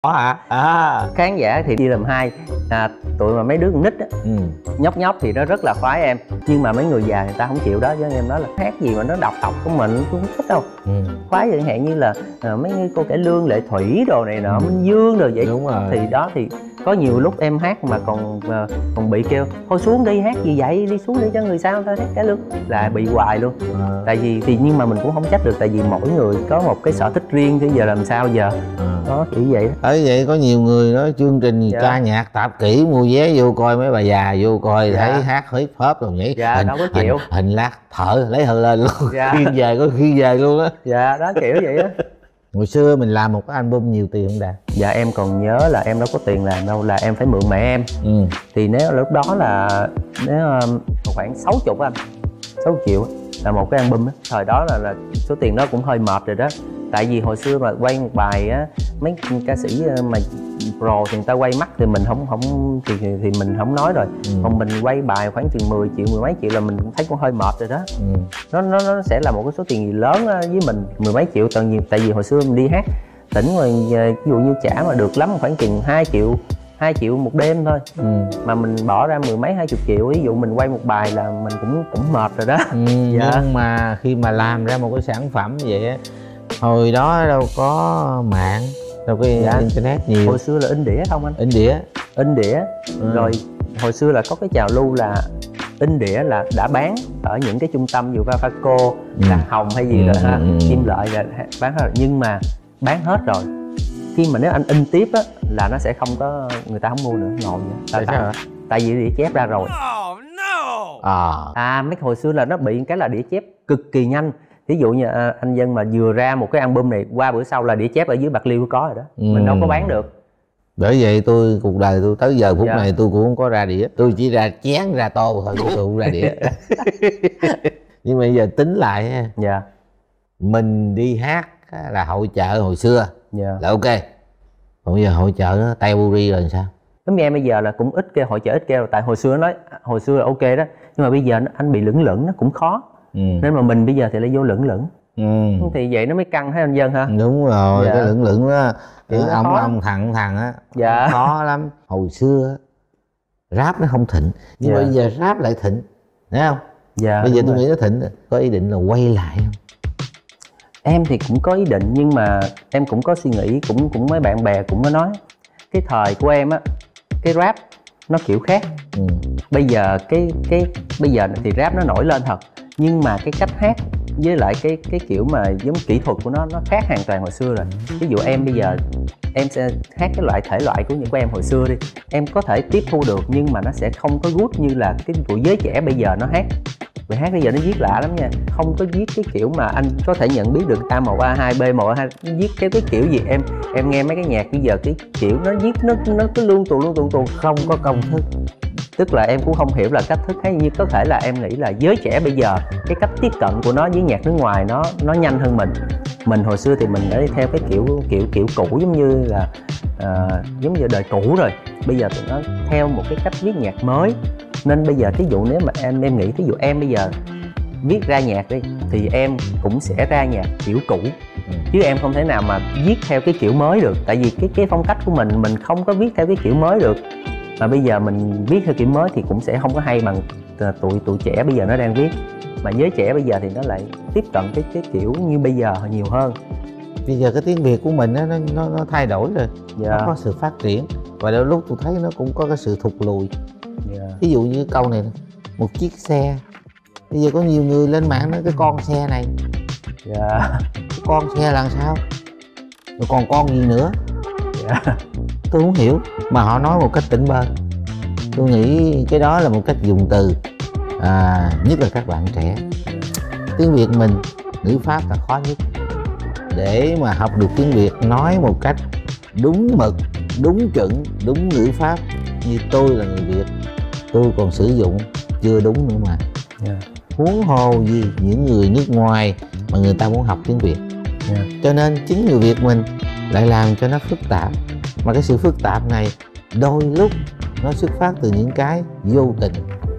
Có hả? Khán giả thì đi làm hai, tụi mà mấy đứa con nít á, nhóc nhóc thì nó rất là khoái em, nhưng mà mấy người già người ta không chịu đó. Chứ em nói là hát gì mà nó độc của mình tôi không thích đâu. Khoái chẳng hạn như là mấy cô cải lương, Lệ Thủy đồ này nọ, Minh Dương rồi vậy. Đúng rồi. Thì đó thì có nhiều lúc em hát mà còn bị kêu thôi xuống đi, hát gì vậy, đi xuống đi cho người sao ta hát cải lương, là bị hoài luôn. Tại vì thì nhưng mà mình cũng không trách được, tại vì mỗi người có một cái sở thích riêng, chứ giờ làm sao giờ. Đó kiểu vậy đó. Ở vậy có nhiều người nói chương trình ca nhạc tạp kỹ, mua vé vô coi mấy bà già vô coi thấy hát hip hop rồi nhảy, đâu có chịu. Hình lát thở lấy hơi lên luôn. Khiên về có khiên về luôn á. Đó kiểu vậy á. Hồi xưa mình làm một cái album nhiều tiền không Đạt? Dạ em còn nhớ là em đâu có tiền làm đâu, là em phải mượn mẹ em. Thì nếu lúc đó là khoảng 60 anh, 60 triệu là một cái album á. Thời đó là số tiền đó cũng hơi mệt rồi đó. Tại vì hồi xưa mà quay một bài á, mấy ca sĩ mà pro thì người ta quay mắt thì mình thì mình không nói rồi. Còn mình quay bài khoảng chừng 10 triệu, mười mấy triệu là mình cũng thấy cũng hơi mệt rồi đó. Nó sẽ là một cái số tiền gì lớn với mình, mười mấy triệu tận nhiều. Tại vì hồi xưa mình đi hát tỉnh rồi, ví dụ như trả mà được lắm khoảng chừng 2 triệu một đêm thôi. Mà mình bỏ ra mười mấy 20 triệu, ví dụ mình quay một bài là mình cũng mệt rồi đó. Nhưng mà khi mà làm ra một cái sản phẩm vậy á, hồi đó đâu có mạng, đâu có internet nhiều. Hồi xưa là in đĩa không anh? In đĩa. Rồi hồi xưa là có cái trào lưu là in đĩa là đã bán ở những cái trung tâm dù Fafaco, là Hồng hay gì rồi ha, Kim Lợi là bán hết rồi. Nhưng mà bán hết rồi, khi mà nếu anh in tiếp á là nó sẽ không có, người ta không mua nữa, ngồi vậy. Tại vì đĩa chép ra rồi. Mấy hồi xưa là nó bị cái là đĩa chép cực kỳ nhanh. Ví dụ như anh Dân mà vừa ra một cái album này, qua bữa sau là đĩa chép ở dưới Bạc Liêu có rồi đó. Mình đâu có bán được. Bởi vậy cuộc đời tôi tới giờ phút này tôi cũng không có ra đĩa, tôi chỉ ra chén ra tô thôi, tôi không ra đĩa. Nhưng mà bây giờ tính lại nha, mình đi hát là hội chợ hồi xưa là ok, còn bây giờ hội chợ nó teo buri rồi sao? Giống như em bây giờ là cũng ít kêu hội chợ, ít kêu. Tại hồi xưa nói hồi xưa là ok đó, nhưng mà bây giờ anh bị lửng lửng nó cũng khó. Nên mà mình bây giờ thì lại vô lửng lửng. Thì vậy nó mới căng, thấy anh Dân ha? Đúng rồi. Cái lửng lửng đó, ông thằng á, khó lắm. Hồi xưa rap nó không thịnh, nhưng mà bây giờ rap lại thịnh, thấy không? Bây giờ tôi nghĩ nó thịnh. Có ý định là quay lại không? Em thì cũng có ý định, nhưng mà em cũng có suy nghĩ, cũng mấy bạn bè cũng có nói cái thời của em á, cái rap nó kiểu khác. Bây giờ bây giờ thì rap nó nổi lên thật, nhưng mà cái cách hát với lại cái kiểu mà giống kỹ thuật của nó khác hoàn toàn hồi xưa rồi. Ví dụ em bây giờ em sẽ hát cái thể loại của những của em hồi xưa đi, em có thể tiếp thu được, nhưng mà nó sẽ không có good như là cái của giới trẻ bây giờ nó hát. Vì hát bây giờ nó viết lạ lắm nha, không có viết cái kiểu mà anh có thể nhận biết được A1 A2 B1 A2, nó viết cái kiểu gì. Em nghe mấy cái nhạc bây giờ cái kiểu nó viết nó cứ luôn tuồng, không có công thức. Tức là em cũng không hiểu là cách thức hay như có thể là em nghĩ là giới trẻ bây giờ cái cách tiếp cận của nó với nhạc nước ngoài nó nhanh hơn mình. Mình hồi xưa thì mình đã đi theo cái kiểu cũ, giống như là giống như đời cũ rồi. Bây giờ tụi nó theo một cái cách viết nhạc mới. Nên bây giờ thí dụ nếu mà em nghĩ thí dụ em bây giờ viết ra nhạc đi thì em cũng sẽ ra nhạc kiểu cũ, chứ em không thể nào mà viết theo cái kiểu mới được. Tại vì cái phong cách của mình không có viết theo cái kiểu mới được. Mà bây giờ mình viết theo kiểu mới thì cũng sẽ không có hay bằng tụi trẻ bây giờ nó đang viết. Mà giới trẻ bây giờ thì nó lại tiếp cận cái kiểu như bây giờ nhiều hơn. Bây giờ cái tiếng Việt của mình nó thay đổi rồi, nó có sự phát triển. Và đôi lúc tôi thấy nó cũng có cái sự thụt lùi. Ví dụ như câu này, một chiếc xe. Bây giờ có nhiều người lên mạng nói cái con xe này, cái con xe là sao? Rồi còn con gì nữa? Tôi không hiểu. Mà họ nói một cách tỉnh bơ. Tôi nghĩ cái đó là một cách dùng từ, nhất là các bạn trẻ. Tiếng Việt mình, ngữ pháp là khó nhất. Để mà học được tiếng Việt nói một cách đúng mực, đúng chuẩn, đúng ngữ pháp, như tôi là người Việt, tôi còn sử dụng chưa đúng nữa mà. Huống hồ gì những người nước ngoài mà người ta muốn học tiếng Việt. Cho nên chính người Việt mình lại làm cho nó phức tạp. Mà cái sự phức tạp này đôi lúc nó xuất phát từ những cái vô tình,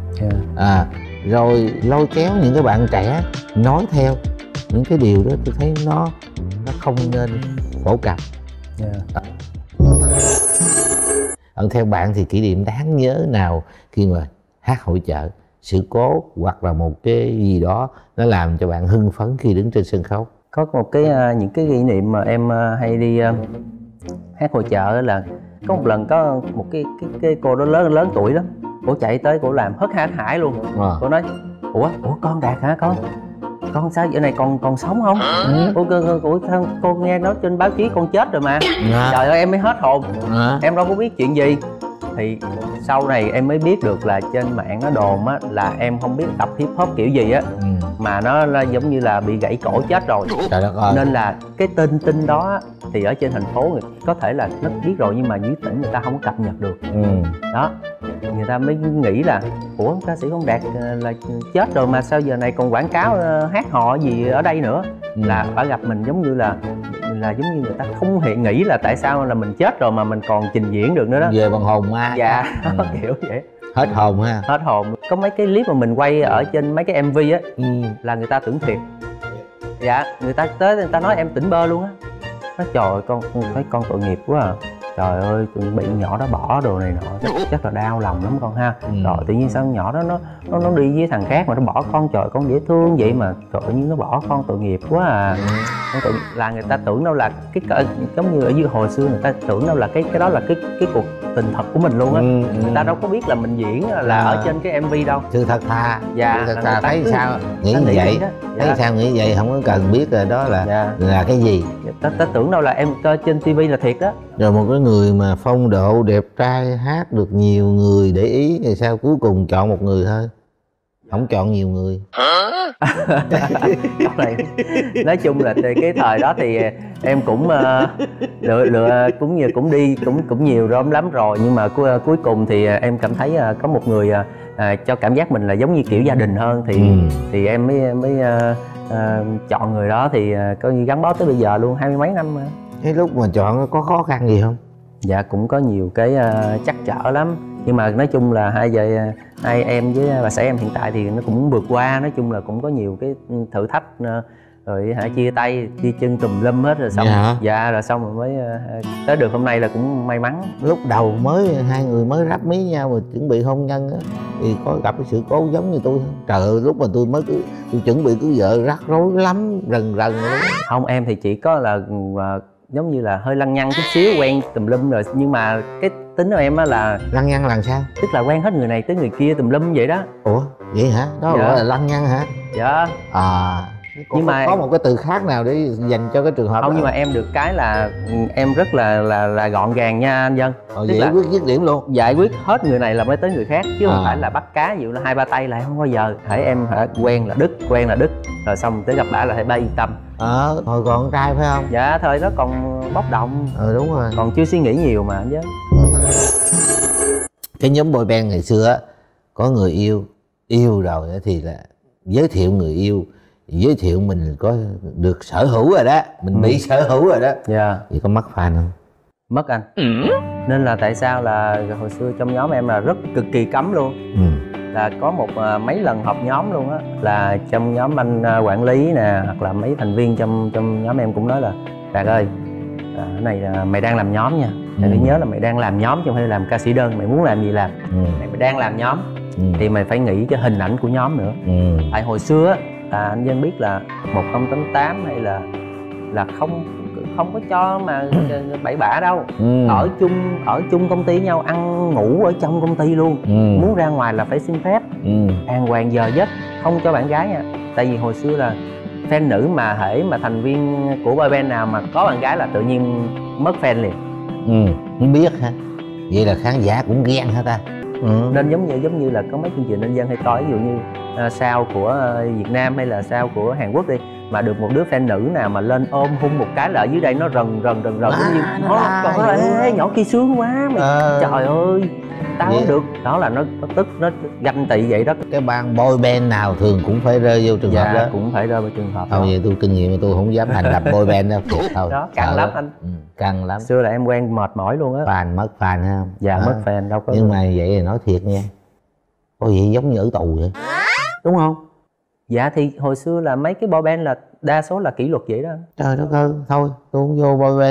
rồi lôi kéo những cái bạn trẻ nói theo những cái điều đó. Tôi thấy nó không nên phổ cập. Theo bạn thì kỷ niệm đáng nhớ nào khi mà hát hội chợ, sự cố hoặc là một cái gì đó nó làm cho bạn hưng phấn khi đứng trên sân khấu? Có một cái những cái kỷ niệm mà em hay đi hát hội chợ là có một lần có một cái cô đó lớn tuổi lắm, cổ chạy tới cổ làm hớt hải luôn. Cô nói ủa con Đạt hả con sao giờ này còn sống không? Cô nghe nói trên báo chí con chết rồi mà. Trời ơi em mới hết hồn. Em đâu có biết chuyện gì. Thì sau này em mới biết được là trên mạng nó đồn á là em không biết tập hip hop kiểu gì á, mà nó là giống như là bị gãy cổ chết rồi. Trời đất ơi. Nên là cái tin đó thì ở trên thành phố có thể là nó biết rồi, nhưng mà dưới tỉnh người ta không có cập nhật được. Đó, người ta mới nghĩ là ủa ca sĩ Phong Đạt là chết rồi mà sao giờ này còn quảng cáo hát hò gì ở đây nữa. Là phải gặp mình giống như là giống như người ta không hề nghĩ là tại sao là mình chết rồi mà mình còn trình diễn được nữa đó. Về bằng hồn ma. Dạ. Kiểu vậy. Hết hồn ha. Hết hồn. Có mấy cái clip mà mình quay ở trên mấy cái MV á, là người ta tưởng thiệt. Dạ, người ta tới người ta nói em tỉnh bơ luôn á. Nói trời ơi con thấy con tội nghiệp quá à. Trời ơi bị nhỏ đó bỏ đồ này nọ chắc là đau lòng lắm con ha. Rồi tự nhiên sao nhỏ đó nó đi với thằng khác mà nó bỏ con, trời con dễ thương vậy mà tự nhiên nó bỏ con, tội nghiệp quá à. Là người ta tưởng đâu là cái giống như ở dưới hồi xưa người ta tưởng đâu là cái đó là cái cuộc tình thật của mình luôn á. Người ta đâu có biết là mình diễn là ở trên cái MV đâu. Sự thật thà. Dạ. Sự thật thà thấy sao nghĩ như vậy. Thấy sao nghĩ vậy, không có cần biết là đó là cái gì. Ta tưởng đâu là em trên TV là thiệt đó. Rồi một cái người mà phong độ đẹp trai, hát được nhiều người để ý, thì sao cuối cùng chọn một người thôi, không chọn nhiều người? Nói chung là cái thời đó thì em cũng lựa cũng đi cũng nhiều lắm rồi, nhưng mà cuối cùng thì em cảm thấy có một người cho cảm giác mình là giống như kiểu gia đình hơn, thì em mới chọn người đó, thì coi như gắn bó tới bây giờ luôn, 20 mấy năm mà. Cái lúc mà chọn có khó khăn gì không? Dạ cũng có nhiều cái trắc trở lắm, nhưng mà nói chung là hai em với bà xã em hiện tại thì nó cũng vượt qua. Nói chung là cũng có nhiều cái thử thách, rồi chia tay chia chân tùm lum hết rồi xong. Dạ rồi xong rồi mới tới được hôm nay là cũng may mắn. Lúc đầu hai người mới ráp mí nhau mà chuẩn bị hôn nhân á, thì có gặp cái sự cố giống như tôi không? Trời ơi lúc mà tôi chuẩn bị cưới vợ rắc rối lắm, rần luôn. Không, em thì chỉ có là giống như là hơi lăng nhăng chút xíu, quen tùm lum rồi, nhưng mà cái tính của em á là lăng nhăng là sao? Tức là quen hết người này tới người kia tùm lum vậy đó. Ủa vậy hả? Đó gọi là lăng nhăng hả? Dạ. Nhưng mà có một cái từ khác nào để dành cho cái trường hợp không đó? Nhưng mà em được cái là em rất là gọn gàng nha anh Dân. Giải quyết dứt điểm luôn, giải quyết hết người này là mới tới người khác, chứ không phải là bắt cá ví dụ là 2-3 tay lại không bao giờ. Thấy em quen là đứt rồi xong tới gặp bả là phải ba yên tâm. Hồi còn con trai phải không? Dạ thời đó còn bốc đồng. Đúng rồi, còn chưa suy nghĩ nhiều mà anh Dân. Cái nhóm boy band ngày xưa á, có người yêu rồi thì là giới thiệu người yêu, giới thiệu mình có được sở hữu rồi đó, mình bị sở hữu rồi đó. Vậy có mất fan không? Mất anh. Nên là tại sao là hồi xưa trong nhóm em là rất cực kỳ cấm luôn. Là có mấy lần họp nhóm luôn á, là trong nhóm anh quản lý nè, hoặc là mấy thành viên trong nhóm em cũng nói là Đạt ơi, cái này là mày đang làm nhóm nha. Mày phải nhớ là mày đang làm nhóm chứ không phải làm ca sĩ đơn. Mày muốn làm gì làm. Mày đang làm nhóm thì mày phải nghĩ cái hình ảnh của nhóm nữa. Tại hồi xưa á, là anh Dân biết là 1088 hay là không có cho mà bậy bạ đâu. Ở chung công ty nhau, ăn ngủ ở trong công ty luôn. Muốn ra ngoài là phải xin phép, đàng hoàng giờ giấc, không cho bạn gái nha. Tại vì hồi xưa là fan nữ mà hễ mà thành viên của boy band nào mà có bạn gái là tự nhiên mất fan liền. Không biết hả? Vậy là khán giả cũng ghen hả ta? Nên giống như là có mấy chương trình anh Dân hay coi, ví dụ như sao của Việt Nam hay là sao của Hàn Quốc đi, mà được một đứa fan nữ nào mà lên ôm hung một cái là ở dưới đây nó rần giống như nó ê nhỏ kia sướng quá mày, trời ơi tao không được. Đó là nó tức, nó ganh tị vậy đó. Cái band boy band nào thường cũng phải rơi vô trường hợp đó. Cũng phải rơi vào trường hợp đó. Vậy tôi kinh nghiệm mà tôi không dám thành lập boy band đâu. Thôi đó căng lắm anh. Căng lắm. Xưa là em quen mệt mỏi luôn á. Fan mất fan ha. Dạ mất fan đâu có. Nhưng mà vậy thì nói thiệt nha, có vậy giống như ở tù vậy, đúng không? Dạ thì hồi xưa là mấy cái boy band là đa số là kỷ luật vậy đó. Trời đất ơi, thôi tôi không vô boy band đâu.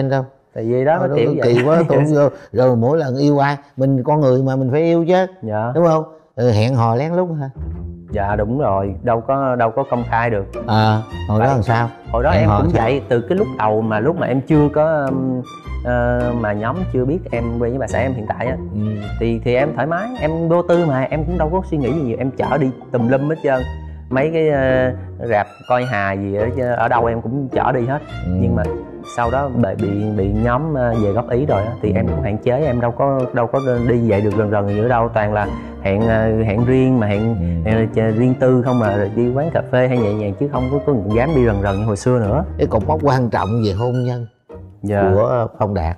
Tại vì đó nó kiểu vậy. Kỳ quá tôi vô rồi mỗi lần yêu ai mình con người mà mình phải yêu chứ. Dạ. Đúng không? Hẹn hò lén lút hả? Dạ đúng rồi, đâu có công khai được. Hồi đó làm sao? Hồi đó hẹn em hò cũng sao? vậy, từ cái lúc đầu mà lúc mà em chưa có mà nhóm chưa biết em quen với bà xã em hiện tại á, thì em thoải mái, em vô tư mà em cũng đâu có suy nghĩ gì nhiều, em chở đi tùm lum hết trơn, mấy cái rạp coi hài gì ở đâu em cũng chở đi hết. Nhưng mà sau đó bị nhóm về góp ý rồi á, thì em cũng hạn chế, em đâu có đi vậy được rần gì nữa đâu, toàn là hẹn riêng mà hẹn riêng tư không, mà đi quán cà phê hay nhẹ nhàng chứ không có dám đi rần như hồi xưa nữa. Cái cột mốc quan trọng về hôn nhân của Phong Đạt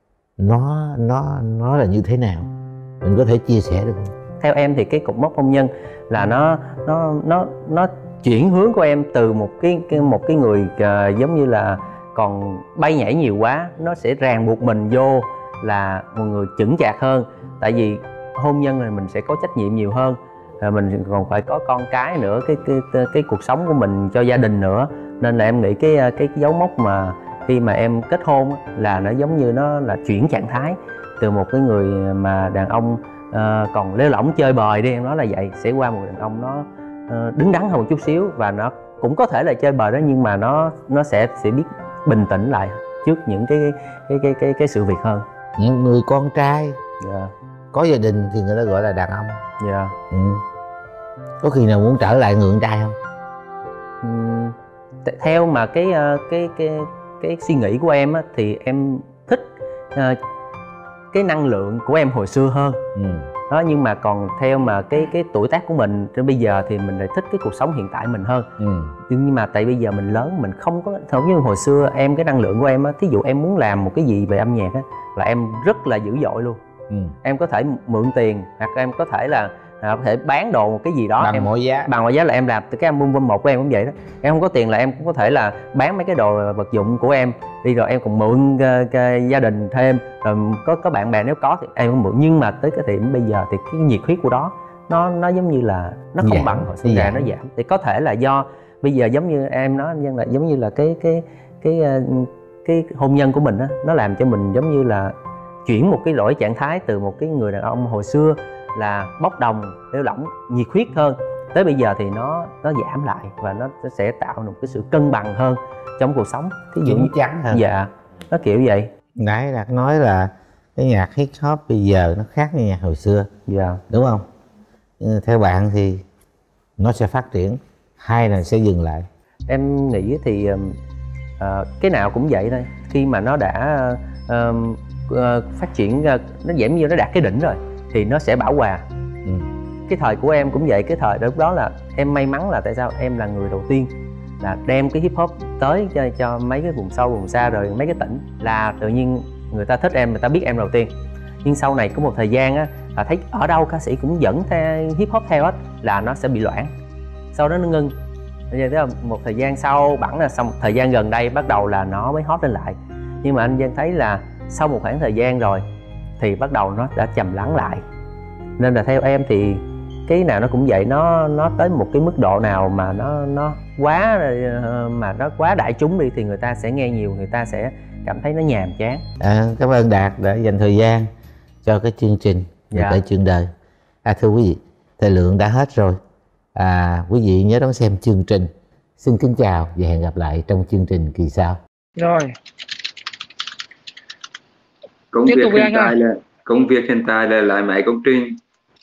nó là như thế nào, mình có thể chia sẻ được không? Theo em thì cái cột mốc hôn nhân là nó chuyển hướng của em từ một cái người giống như là còn bay nhảy nhiều quá, nó sẽ ràng buộc mình vô là một người chững chạc hơn. Tại vì hôn nhân này mình sẽ có trách nhiệm nhiều hơn, mình còn phải có con cái nữa, cái cuộc sống của mình cho gia đình nữa. Nên là em nghĩ cái dấu mốc mà khi mà em kết hôn là nó giống như nó là chuyển trạng thái từ một cái người mà đàn ông còn lêu lỏng chơi bời đi, em nói là vậy, sẽ qua một đàn ông nó đứng đắn hơn một chút xíu, và nó cũng có thể là chơi bời đó, nhưng mà nó sẽ biết bình tĩnh lại trước những cái sự việc hơn. Những người con trai có gia đình thì người ta gọi là đàn ông. Có khi nào muốn trở lại người con trai không? Theo mà cái suy nghĩ của em á, thì em thích cái năng lượng của em hồi xưa hơn. Đó, nhưng mà còn theo mà cái tuổi tác của mình đến bây giờ thì mình lại thích cái cuộc sống hiện tại mình hơn. Nhưng mà tại bây giờ mình lớn, mình không như hồi xưa em, cái năng lượng của em á, thí dụ em muốn làm một cái gì về âm nhạc á là em rất là dữ dội luôn. Em có thể mượn tiền, hoặc em có thể là có thể bán đồ một cái gì đó bằng mọi giá là em làm. Từ cái album 1 của em cũng vậy đó, em không có tiền là em cũng có thể là bán mấy cái đồ vật dụng của em đi, rồi em còn mượn gia đình thêm, rồi có bạn bè nếu có thì em cũng mượn. Nhưng mà tới cái điểm bây giờ thì cái nhiệt huyết của đó nó giống như là nó không bằng hồi xưa, nó giảm. Thì có thể là do bây giờ giống như em nói nhân là giống như là cái hôn nhân của mình á, nó làm cho mình giống như là chuyển một cái lỗi trạng thái từ một cái người đàn ông hồi xưa là bốc đồng, lêu lỏng, nhiệt huyết hơn, tới bây giờ thì nó giảm lại, và nó sẽ tạo được cái sự cân bằng hơn trong cuộc sống. Ví dụ như chắn hơn. Dạ, nó kiểu vậy. Nãy Đạt nói là cái nhạc hip hop bây giờ nó khác với nhạc hồi xưa. Dạ. Đúng không? Theo bạn thì nó sẽ phát triển hay là sẽ dừng lại? Em nghĩ thì cái nào cũng vậy thôi. Khi mà nó đã phát triển, nó giảm như nó đạt cái đỉnh rồi thì nó sẽ bảo hòa. Cái thời của em cũng vậy, cái thời lúc đó là em may mắn là tại sao em là người đầu tiên là đem cái hip hop tới cho mấy cái vùng sâu vùng xa, rồi mấy cái tỉnh, là tự nhiên người ta thích em, người ta biết em đầu tiên. Nhưng sau này có một thời gian á, là thấy ở đâu ca sĩ cũng dẫn theo hip hop theo hết là nó sẽ bị loãng, sau đó nó ngưng. Bây giờ một thời gian sau bẵng là xong, thời gian gần đây bắt đầu là nó mới hot lên lại. Nhưng mà anh Giang thấy là sau một khoảng thời gian rồi thì bắt đầu nó đã trầm lắng lại. Nên là theo em thì cái nào nó cũng vậy, nó tới một cái mức độ nào mà nó quá đại chúng đi thì người ta sẽ nghe nhiều, người ta sẽ cảm thấy nó nhàm chán. Cảm ơn Đạt đã dành thời gian cho cái chương trình Kể Chuyện Đời. Thưa quý vị, thời lượng đã hết rồi. Quý vị nhớ đón xem chương trình. Xin kính chào và hẹn gặp lại trong chương trình kỳ sau. Rồi. Công việc hiện tại là lái máy công trình.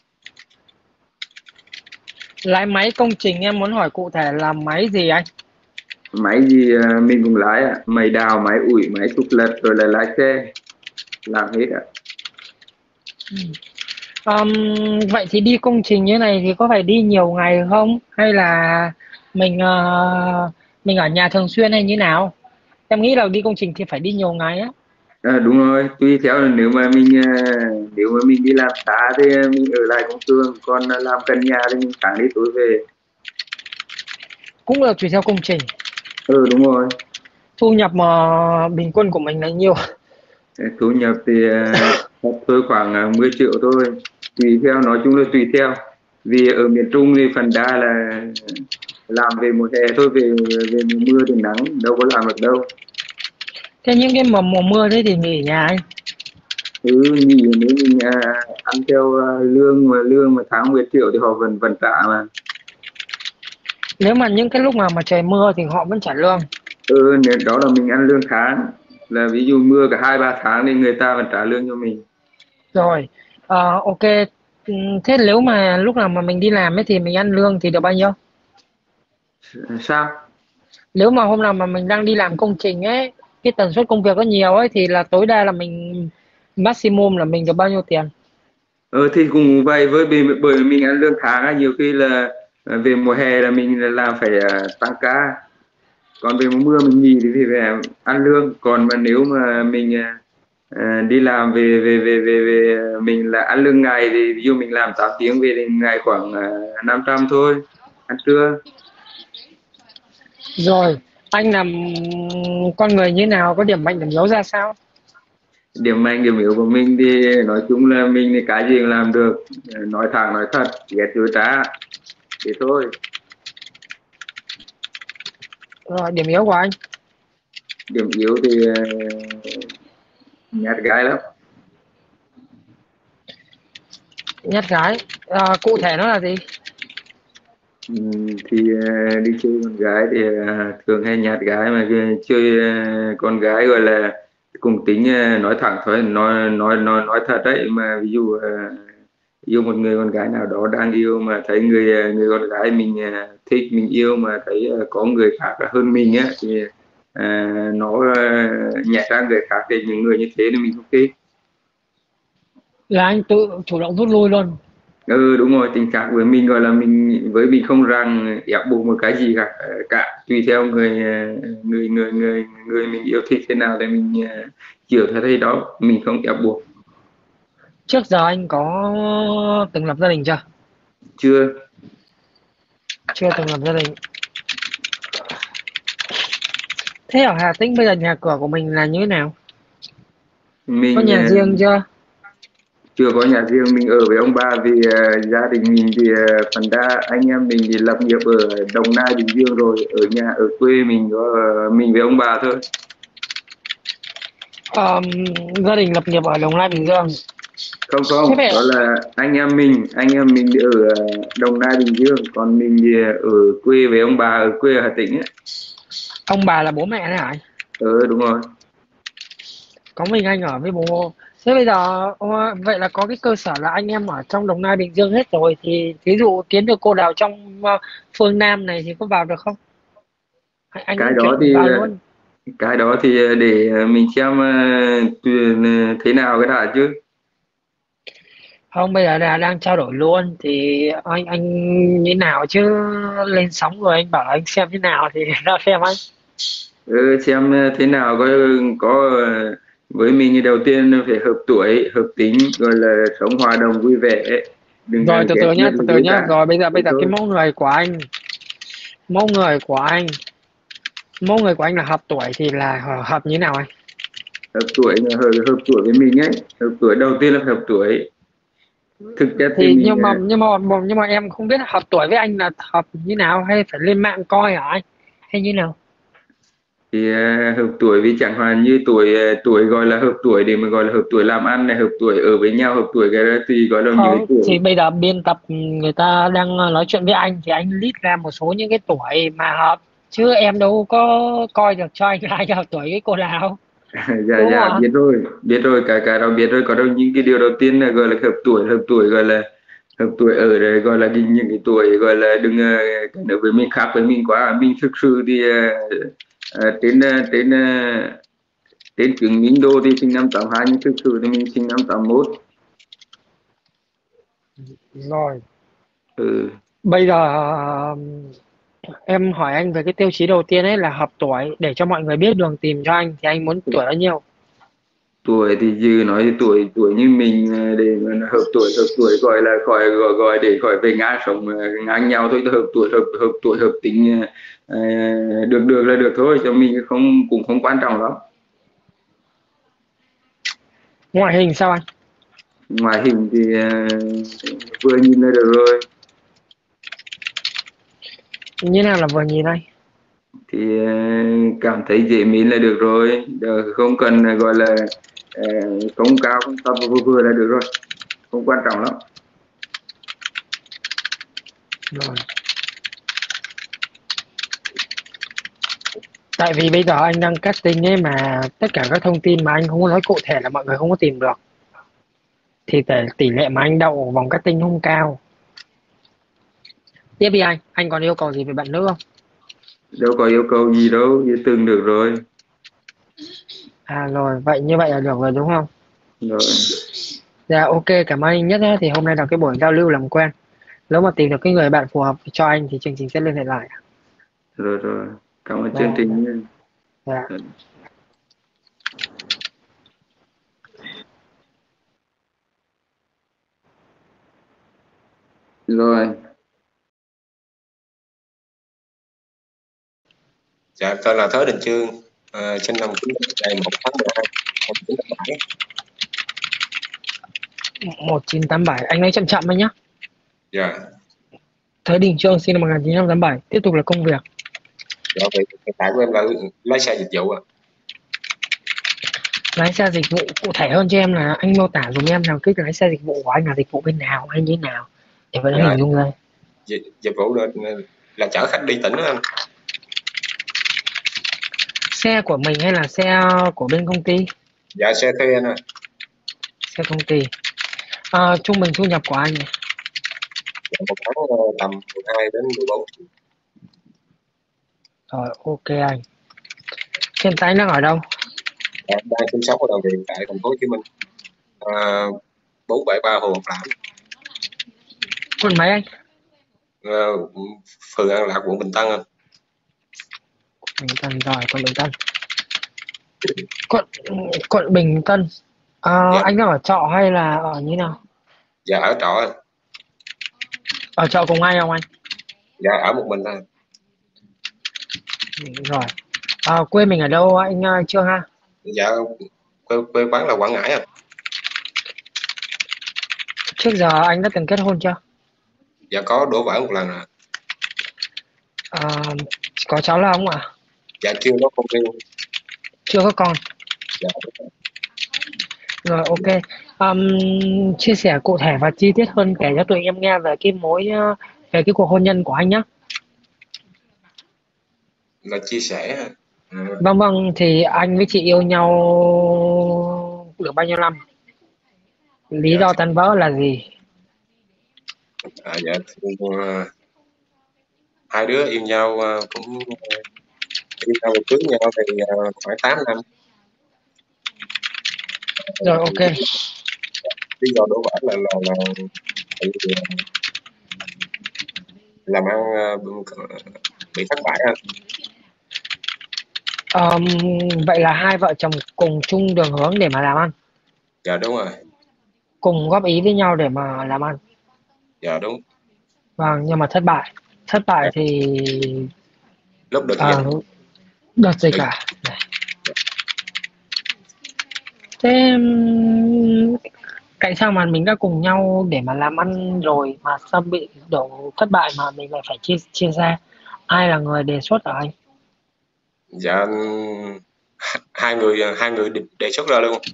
Lái máy công trình, em muốn hỏi cụ thể là máy gì anh? Máy gì mình cũng lái ạ. Máy đào, máy ủi, máy xúc lật, rồi là lái xe, làm hết ạ. Vậy thì đi công trình như này thì có phải đi nhiều ngày không? Hay là mình ở nhà thường xuyên hay như nào? Em nghĩ là đi công trình thì phải đi nhiều ngày á. Đúng rồi, tùy theo là nếu mà mình đi làm xa thì mình ở lại công trường, còn làm gần nhà thì mình sáng đi tối về. Cũng là tùy theo công trình. Đúng rồi. Thu nhập mà bình quân của mình là nhiêu? Thu nhập thì tôi khoảng 10 triệu thôi. Tùy theo, nói chung là tùy theo. Vì ở miền Trung thì phần đa là làm về mùa hè thôi, về mùa mưa thì nắng đâu có làm được đâu. Thế những cái mùa mưa thế thì nghỉ ở nhà anh. Nghỉ nếu mình ăn theo lương mà tháng 10 triệu thì họ vẫn vẫn trả mà. Nếu mà những cái lúc mà trời mưa thì họ vẫn trả lương. Nếu đó là mình ăn lương tháng, là ví dụ mưa cả 2-3 tháng thì người ta vẫn trả lương cho mình. Rồi, ok. Thế nếu mà lúc nào mà mình đi làm ấy thì mình ăn lương thì được bao nhiêu? Sao? Nếu mà hôm nào mà mình đang đi làm công trình ấy, cái tần suất công việc có nhiều ấy thì là tối đa là mình maximum là mình được bao nhiêu tiền? Thì cũng vậy, bởi vì mình ăn lương tháng á, nhiều khi là về mùa hè là mình làm phải tăng ca, còn về mùa mưa mình nghỉ thì phải ăn lương. Còn mà nếu mà mình đi làm về mình là ăn lương ngày, thì ví dụ mình làm 8 tiếng về thì ngày khoảng 500 thôi, ăn trưa. Rồi, anh làm con người như nào, có điểm mạnh điểm yếu ra sao? Điểm mạnh điểm yếu của mình thì nói chung là mình thì cái gì cũng làm được, nói thẳng nói thật, ghét dối trá thế thôi. Rồi, điểm yếu của anh? Điểm yếu thì nhát gái lắm. Nhát gái. Cụ thể nó là gì? Thì đi chơi con gái thì thường hay nhát gái, mà chơi con gái gọi là cùng tính nói thẳng thôi, nói thật đấy. Mà ví dụ yêu một người con gái nào đó đang yêu, mà thấy người con gái mình thích, mình yêu, mà thấy có người khác là hơn mình á, thì nó nhẹ sang người khác, thì những người như thế thì mình không thích. Là anh tự chủ động rút lui luôn. Đúng rồi, tình cảm với mình gọi là mình không rằng ép buộc một cái gì cả, tùy theo người mình yêu thích thế nào thì mình chịu theo thế đó, mình không ép buộc. Trước giờ anh có từng lập gia đình chưa? Chưa. Chưa từng lập gia đình. Thế ở Hà Tĩnh bây giờ nhà cửa của mình là như thế nào? Có Mình nhà riêng chưa? chưa có nhà riêng, mình ở với ông bà vì gia đình mình thì phần đa anh em mình thì lập nghiệp ở Đồng Nai, Bình Dương rồi, ở quê mình có mình với ông bà thôi. Gia đình lập nghiệp ở Đồng Nai, Bình Dương. Không Thế không, vậy đó là anh em mình thì ở Đồng Nai, Bình Dương, còn mình thì ở quê với ông bà, ở quê ở Hà Tĩnh ấy. ông bà là bố mẹ đấy hả anh? Đúng rồi. Có mình anh ở với bố. Thế bây giờ vậy là có cái cơ sở là anh em ở trong Đồng Nai, Bình Dương hết rồi thì ví dụ kiếm được cô nào trong phương Nam này thì có vào được không? Anh cái cũng đó chuyển thì vào luôn. cái đó thì để mình xem thế nào cái đã chứ. Không, bây giờ là đang trao đổi luôn thì anh như nào chứ, lên sóng rồi anh bảo anh xem thế nào thì ra xem anh. Xem thế nào, có với mình thì đầu tiên phải hợp tuổi hợp tính, rồi là sống hòa đồng vui vẻ, đừng Rồi từ ghét từ nhá, nhất từ cái từ gì nhá. cả. Rồi bây Thế giờ cái thôi. mẫu người của anh là hợp tuổi thì là hợp như nào anh? Hợp tuổi với mình ấy, hợp tuổi đầu tiên là hợp tuổi. Thực chất thì Thì mình nhưng mà em không biết hợp tuổi với anh là hợp như nào, hay phải lên mạng coi hả anh, hay như nào? hợp tuổi vì chẳng hạn như tuổi gọi là hợp tuổi để mà gọi là hợp tuổi làm ăn này, hợp tuổi ở với nhau, hợp tuổi cái đó thì gọi là những cái Không, thì tuổi. bây giờ biên tập người ta đang nói chuyện với anh thì anh list ra một số những cái tuổi mà hợp, chứ em đâu có coi được cho anh là anh hợp tuổi với cô nào, Dạ đúng dạ, không ạ? biết rồi, cái đó biết rồi. Có đâu những cái điều đầu tiên là gọi là hợp tuổi gọi là hợp tuổi ở đấy, gọi là những cái tuổi gọi là đừng cái nữa với mình, khác với mình quá. Mình thực sự thì trên chứng minh đô thì sinh năm 82, nhưng thực sự thì mình sinh năm 81. Rồi, Ừ. bây giờ em hỏi anh về cái tiêu chí đầu tiên ấy là hợp tuổi, để cho mọi người biết đường tìm cho anh thì anh muốn tuổi bao nhiêu? Tuổi thì như nói thì tuổi tuổi như mình để mà nó hợp tuổi gọi là gọi để khỏi về ngang sống ngang nhau thôi. Hợp tuổi hợp tính được được là được thôi, cho mình cũng không quan trọng lắm. Ngoại hình sao anh? Ngoại hình thì vừa nhìn là được rồi. Như nào là vừa nhìn anh? thì cảm thấy dễ mến là được rồi. Không cần gọi là công cao không thấp, vừa vừa là được rồi, không quan trọng lắm. Rồi. Tại vì bây giờ anh đang casting ấy, mà tất cả các thông tin mà anh không có nói cụ thể là mọi người không có tìm được, thì tỷ lệ mà anh đậu vòng casting không cao. Tiếp đi anh còn yêu cầu gì về bạn nữ không? Đâu có yêu cầu gì đâu, như từng được rồi. Rồi, vậy như vậy là được rồi đúng không? Rồi. Dạ ok, cảm ơn anh nhất á. Thì hôm nay là cái buổi giao lưu làm quen. Nếu mà tìm được cái người bạn phù hợp cho anh thì chương trình sẽ liên hệ lại. Rồi, cảm ơn Dạ, chương trình nha. dạ. Rồi. Dạ, tên là Thới Đình Chương, sinh năm 1987, ngày 1 tháng 12 1987. 1987, anh nói chậm chậm thôi nhá. Dạ. Thới Đình Trương sinh năm 1987. Tiếp tục là công việc. Dạ, vậy hiện tại của em là lái xe dịch vụ ạ. Lái xe dịch vụ cụ thể hơn cho em là anh mô tả dùm em nào cái lái xe dịch vụ của anh là dịch vụ bên nào hay như thế nào để vẫn Dạ, hình dung ra. dịch vụ là chở khách đi tỉnh đó anh. Xe của mình hay là xe của bên công ty? Dạ, xe thuê anh ạ. Xe công ty. Trung bình thu nhập của anh này. Dạ, một tháng tầm 12 đến 14 triệu. Rồi ok anh. Hiện tại anh đang ở đâu? Dạ, em đang sinh sống ở Đồng Điền tại thành phố Hồ Chí Minh. 473 Hồ Ngọc Lãm, Quận mấy anh? phường An Lạc, quận Bình Tân anh. Bình Tân rồi, quận Bình Tân. Quận Bình Tân. Dạ. Anh đang ở trọ hay là ở như nào? Dạ, ở trọ anh. Ở trọ cùng ai không anh? Dạ, ở một mình thôi. Rồi. Quê mình ở đâu anh Trương ha? Dạ, quê quán là Quảng Ngãi anh. Trước giờ anh đã từng kết hôn chưa? Dạ, có đổ vỡ một lần ạ. Có cháu là không ạ? Dạ, chưa có con riêng. Chưa có con. Dạ. Rồi ok. Chia sẻ cụ thể và chi tiết hơn kể cho tụi em nghe về về cái cuộc hôn nhân của anh nhé. Là chia sẻ. Vâng, thì anh với chị yêu nhau được bao nhiêu năm? Lý Dạ. do tan vỡ là gì? Dạ, hai đứa yêu nhau cũng yêu nhau và cưới nhau thì khoảng 8 năm. Rồi ok. Lý do đổ vỡ là tại vì làm ăn bị thất bại anh. Vậy là hai vợ chồng cùng chung đường hướng để mà làm ăn, Dạ đúng rồi. cùng góp ý với nhau để mà làm ăn. Dạ đúng. Vâng, nhưng mà thất bại. Thất bại thì Lúc đợt dịch. đợt dịch à? Thế tại sao mà mình đã cùng nhau để mà làm ăn rồi mà sao bị đổ thất bại mà mình lại phải chia ra? Ai là người đề xuất ở anh? Dạ, hai người đề xuất ra luôn.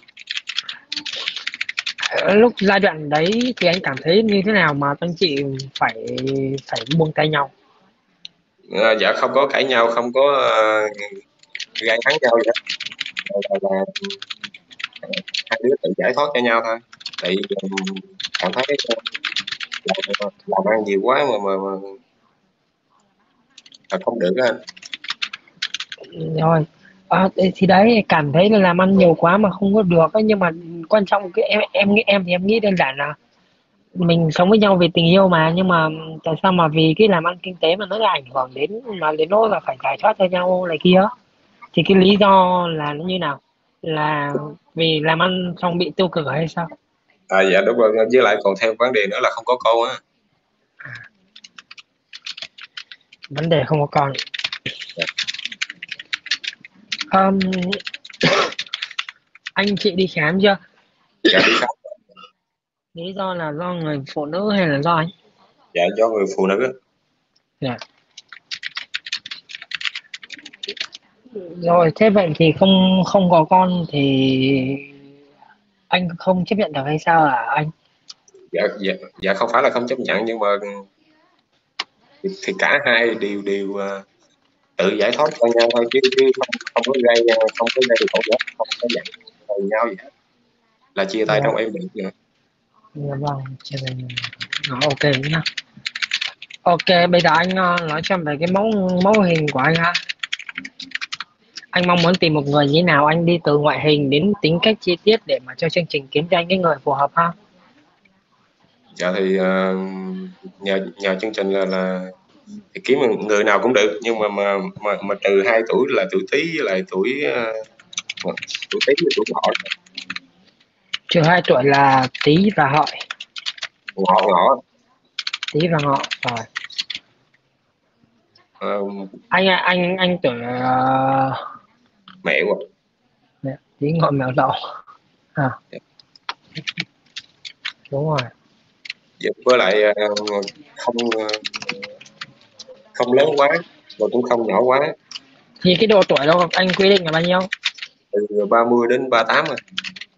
Lúc giai đoạn đấy thì anh cảm thấy như thế nào mà anh chị phải buông tay nhau? Dạ không có cãi nhau, không có gay thắng nhau gì hết. Là hai đứa tự giải thoát cho nhau thôi. Tại cảm thấy làm ăn nhiều quá mà không được đó anh. Rồi thì đấy, cảm thấy là làm ăn nhiều quá mà không có được ấy, nhưng mà quan trọng cái em thì em nghĩ đơn giản là mình sống với nhau vì tình yêu mà, nhưng mà tại sao mà vì cái làm ăn kinh tế mà nó lại ảnh hưởng đến nỗi là phải giải thoát cho nhau này kia? Thì cái lý do là nó như nào? Là vì làm ăn xong bị tiêu cực hay sao? Dạ đúng rồi, với lại còn thêm vấn đề nữa là không có con á. Vấn đề không có con. Anh chị đi khám chưa? Dạ đi khám. Lý do là do người phụ nữ hay là do anh? Dạ do người phụ nữ. Dạ. Rồi thế vậy thì không không có con thì anh không chấp nhận được hay sao hả anh? Dạ không phải là không chấp nhận, nhưng mà thì cả hai đều đều tự giải thoát cho nhau thôi, chứ chứ không có gây tổn thương, không có giận nhau gì hết, là chia tay Dạ, trong êm đềm nữa. dạ vâng, chưa về nhà. Đó, ok nhá. Ok, bây giờ anh nói cho em về cái mẫu mẫu hình của anh ha. Anh mong muốn tìm một người như thế nào? Anh đi từ ngoại hình đến tính cách chi tiết để mà cho chương trình kiếm cho anh cái người phù hợp ha. Dạ thì nhờ nhờ chương trình là thì kiếm người nào cũng được, nhưng mà trừ 2 tuổi là tuổi Tý với lại tuổi Tý với tuổi Ngọ. Trừ 2 tuổi là Tý và Hợi. Ngọ Ngọ. Tý và Ngọ rồi. Ờ, Anh tuổi Mẹo. Tý Ngọ Mẹo Đậu à? Dạ. Đúng rồi. Dạ, với lại không không lớn quá mà cũng không nhỏ quá. Thì cái độ tuổi đó anh quy định là bao nhiêu? Từ 30 đến 38 rồi.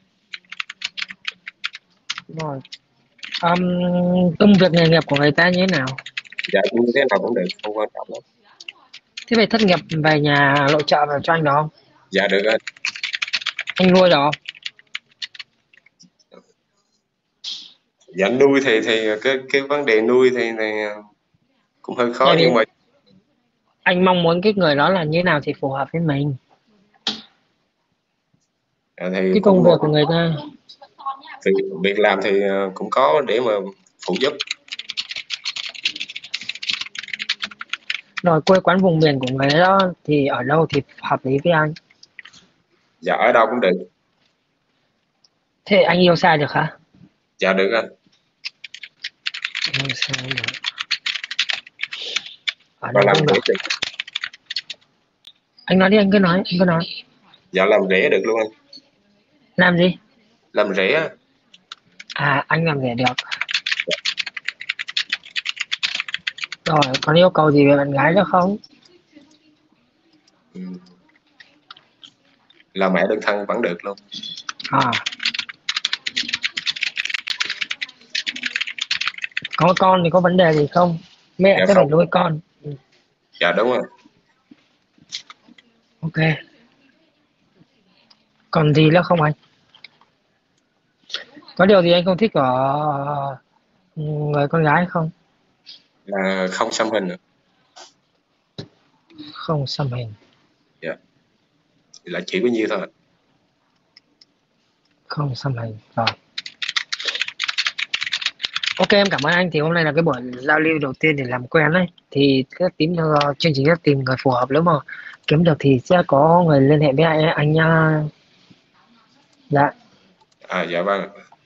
Rồi. Công việc nghề nghiệp của người ta như thế nào? Dạ như thế nào cũng được, không quan trọng lắm. Thế về thất nghiệp về nhà nội trợ vào cho anh đó không? Dạ được anh. Anh nuôi đó không? Dạ nuôi thì cái vấn đề nuôi thì cũng hơi khó, nhưng mà anh mong muốn cái người đó là như thế nào thì phù hợp với mình. thì Cái công cũng việc của người ta. việc làm thì cũng có để mà phụ giúp. Rồi quê quán vùng miền của người đó thì ở đâu thì hợp lý với anh? Dạ ở đâu cũng được. Thế anh yêu xa được hả? Dạ được anh. Yêu xa được. Ở Và đâu làm cũng rễ được. được. Anh nói đi, anh cứ nói, anh cứ nói. Dạ làm rễ được luôn anh. Làm gì? Làm rễ á. À, anh làm rể được. Rồi, còn yêu cầu gì về bạn gái nữa không? Ừ. Là mẹ đơn thân vẫn được luôn. À, có con thì có vấn đề gì không? Mẹ Dạ sẽ phải không. nuôi con. Dạ đúng rồi. Ok. Còn gì nữa không anh? Có điều gì anh không thích ở người con gái không? Là không xăm hình. Không xăm hình. Dạ. Là chỉ có nhiêu thôi. Không xăm hình. Rồi. Ok, em cảm ơn anh. Thì hôm nay là cái buổi giao lưu đầu tiên để làm quen đấy. Thì chương trình sẽ tìm người phù hợp, nếu mà kiếm được thì sẽ có người liên hệ với anh nha. Dạ. Dạ vâng.